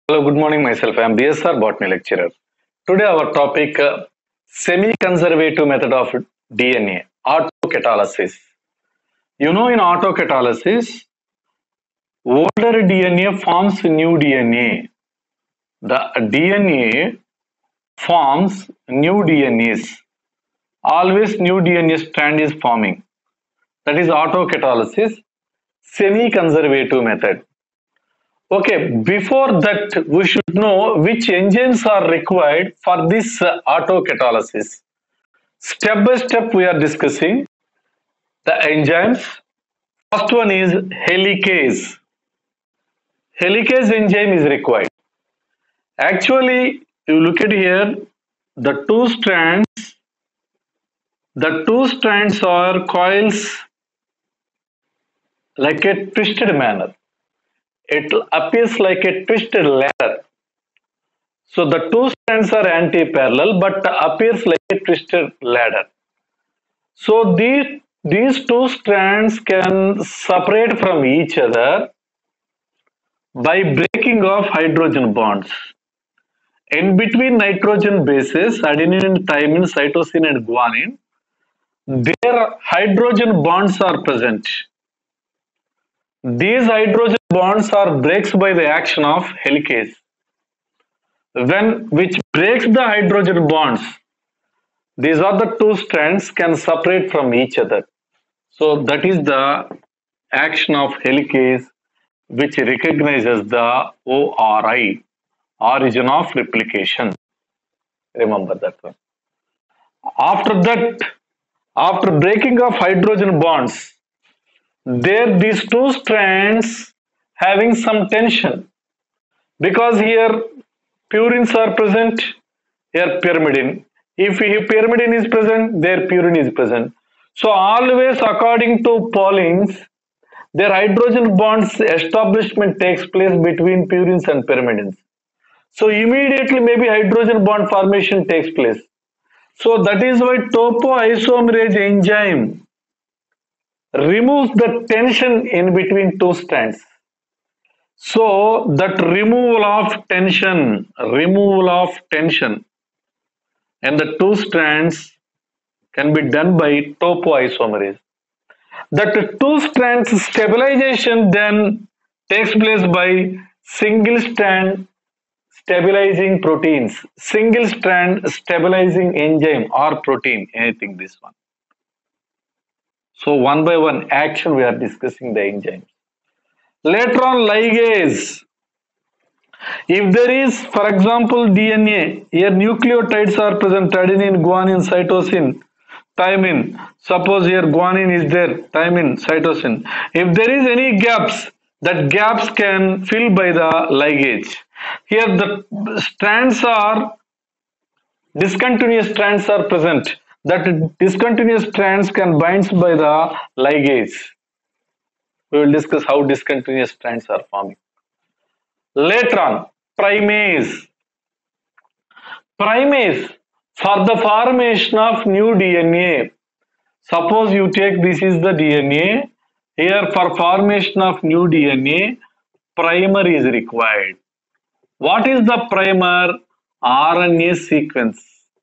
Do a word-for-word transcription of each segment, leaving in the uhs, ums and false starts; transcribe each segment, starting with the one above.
Hello, good morning. Myself, I am B S R Botany lecturer. Today, our topic uh, semi-conservative method of D N A, autocatalysis. You know, in autocatalysis, older D N A forms new D N A. The D N A forms new D N As. Always new D N A strand is forming. That is autocatalysis, semi-conservative method. Okay, before that, we should know which enzymes are required for this uh, autocatalysis. Step by step, we are discussing the enzymes. First one is helicase. Helicase enzyme is required. Actually, you look at here, the two strands, the two strands are coils like a twisted manner. It appears like a twisted ladder. So the two strands are anti-parallel but appears like a twisted ladder. So these, these two strands can separate from each other by breaking of hydrogen bonds. In between nitrogen bases, adenine, thymine, cytosine and guanine, their hydrogen bonds are present. These hydrogen bonds are breaks by the action of helicase. When which breaks the hydrogen bonds, these are the two strands can separate from each other. So that is the action of helicase which recognizes the O R I, origin of replication. Remember that one. After that, after breaking of hydrogen bonds, there these two strands having some tension because here purines are present, here pyrimidine. If pyrimidine is present, there purine is present. So always according to Pauling's, their hydrogen bonds establishment takes place between purines and pyrimidines. So immediately maybe hydrogen bond formation takes place. So that is why topoisomerase enzyme removes the tension in between two strands. So that removal of tension, removal of tension and the two strands can be done by topoisomerase. That two strands stabilization then takes place by single strand stabilizing proteins, single strand stabilizing enzyme or protein, anything this one. So one by one action we are discussing the enzymes. Later on ligase. If there is, for example, D N A, here nucleotides are present, adenine, guanine, cytosine, thymine. Suppose here guanine is there, thymine, cytosine. If there is any gaps, that gaps can fill by the ligase. Here the strands are, discontinuous strands are present. That discontinuous strands can bind by the ligase. We will discuss how discontinuous strands are forming. Later on, primase. Primase for the formation of new D N A. Suppose you take this is the D N A. Here for formation of new D N A, primer is required. What is the primer? R N A sequence.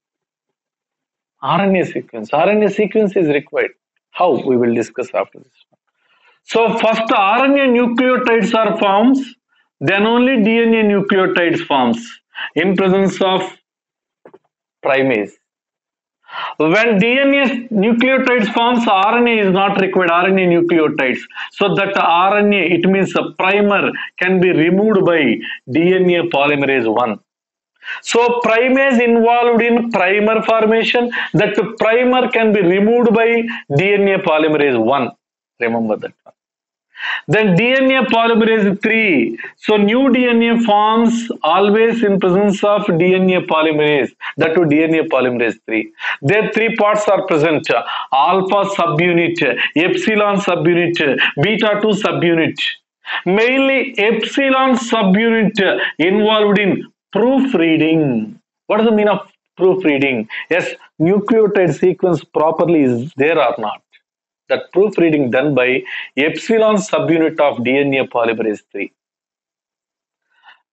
R N A sequence. R N A sequence is required. How? We will discuss after this. So first R N A nucleotides are formed, then only D N A nucleotides forms in presence of primase. When D N A nucleotides forms, R N A is not required, R N A nucleotides. So that R N A, it means a primer can be removed by D N A polymerase one. So primase involved in primer formation, that primer can be removed by D N A polymerase one. Remember that one. Then D N A polymerase three. So new D N A forms always in presence of D N A polymerase, that to D N A polymerase three. There three parts are present: alpha subunit, epsilon subunit, beta two subunit. Mainly epsilon subunit involved in proofreading. What does the mean of proofreading? Yes, nucleotide sequence properly is there or not. That proofreading done by epsilon subunit of D N A polymerase three.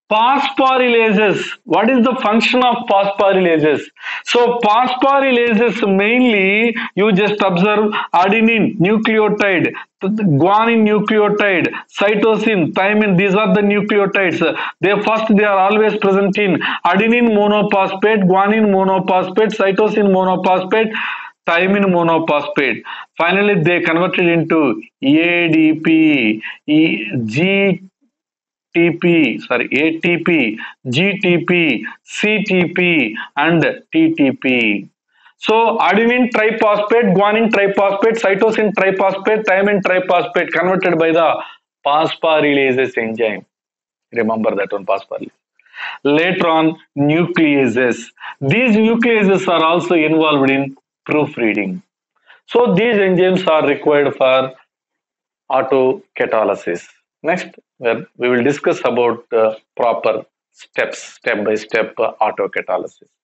Phosphorylases. What is the function of phosphorylases? So phosphorylases mainly, you just observe adenine nucleotide, guanine nucleotide, cytosine, thymine. These are the nucleotides. They first they are always present in adenine monophosphate, guanine monophosphate, cytosine monophosphate, thymine monophosphate. Finally, they converted into A D P, E, G. T P, sorry, A T P, G T P, C T P, and T T P. So adenine triphosphate, guanine triphosphate, cytosine triphosphate, thymine triphosphate converted by the phosphorylases enzyme. Remember that one, phosphorylase. Later on, nucleases. These nucleases are also involved in proofreading. So these enzymes are required for autocatalysis. Next, we will discuss about uh, proper steps, step by step uh, autocatalysis.